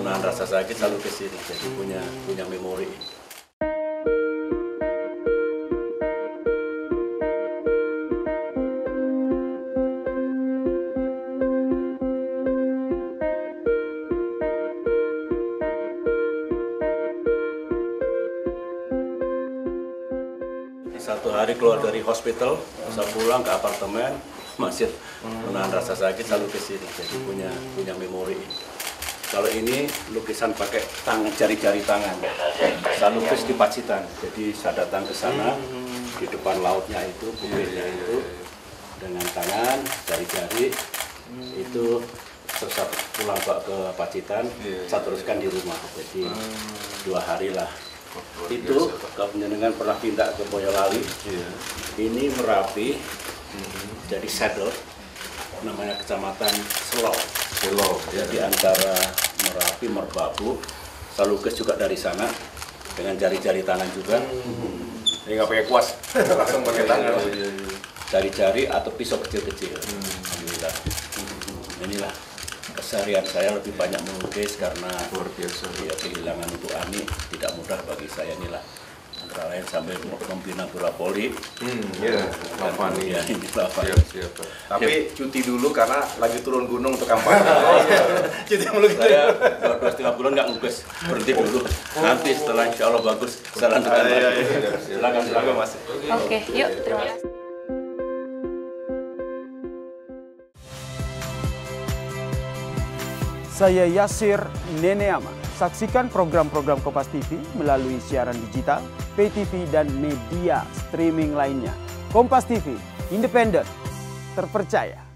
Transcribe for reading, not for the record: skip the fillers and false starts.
menahan rasa sakit selalu ke sini, jadi punya memori. Satu hari keluar dari hospital, saya pulang ke apartemen, masih menahan rasa sakit selalu ke sini, jadi punya memori. Kalau ini lukisan pakai tangan, jari-jari tangan, saya lukis di Pacitan, jadi saya datang ke sana, di depan lautnya itu, bukitnya itu, dengan tangan, jari-jari, itu terus saya pulang ke Pacitan, saya teruskan di rumah, jadi 2 hari lah. Itu kepenjenengan pernah pindah ke Boyolali, ini Merapi, jadi saddle, namanya kecamatan Selo, jadi antara Merapi, Merbabu, saya lukis juga dari sana, dengan jari-jari tangan juga. Ini nggak pakai kuas, langsung pakai tangan. Jari-jari atau pisau kecil-kecil. Alhamdulillah. Inilah keseharian saya, lebih banyak melukis karena Luar biasa. Ya, kehilangan Ibu Ani tidak mudah bagi saya. Inilah antara lain sambil membina bola voli. Lavani. Ya, ini Lavani. Siap. Tapi cuti dulu karena lagi turun gunung untuk kampanye. Cuti melukis. Saya 2,5 bulan nggak ngelukis, berhenti dulu. Nanti setelah insya Allah bagus, saya lanjutkan lagi. Silakan Mas. Oke, yuk terima kasih. Saya Yasir Neneama. Saksikan program-program Kompas TV melalui siaran digital, pay TV, dan media streaming lainnya. Kompas TV, independen, terpercaya.